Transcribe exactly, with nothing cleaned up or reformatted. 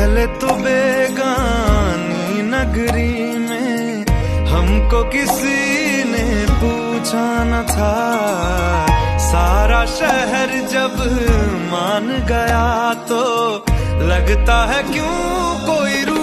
पहले तो बेगानी नगरी में हमको किसी ने पूछा न था, सारा शहर जब मान गया तो लगता है क्यों कोई